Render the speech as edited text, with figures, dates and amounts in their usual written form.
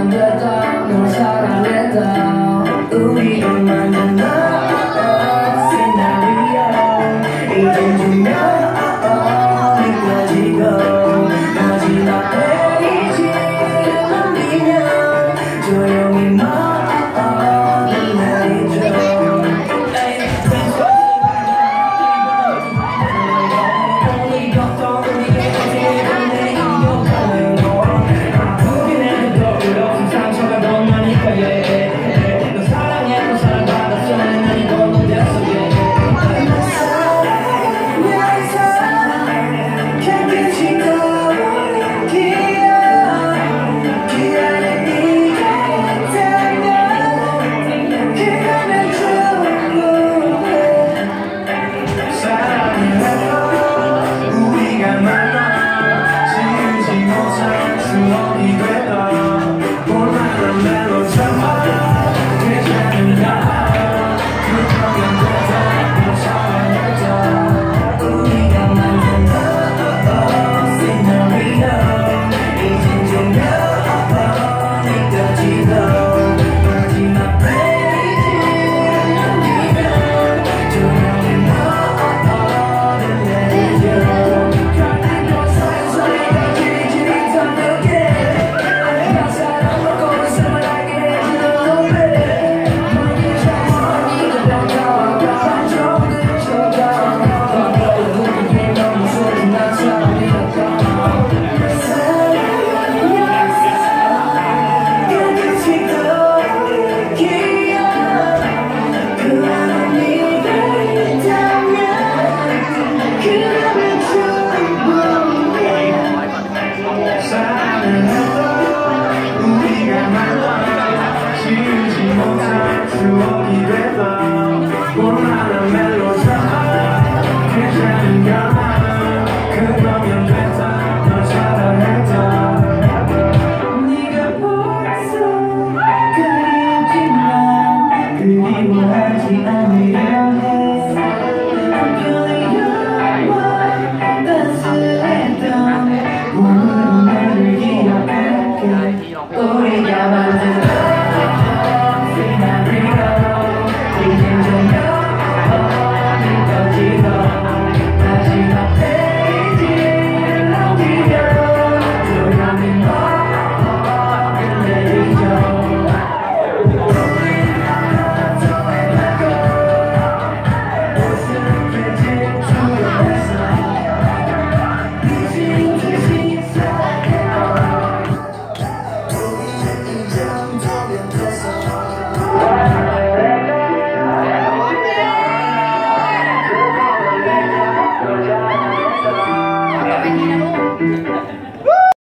됐다 널 사랑했다 우리가 만든 시나리오 이젠 중요한 느껴지고 마지막 페이지를 넘기면 조용히 머리를 내리죠 너 사랑했고 사랑받았어 난 이거 못 됐어 추억이 되던 원하는 멜로디가 괜찮은가 그거면 됐다 널 사랑했다 네가 벌써 그리웠지만 그리워하지 않으려 해 한편의 영원 따스했던 오늘은 나를 기억할게 우리가 만든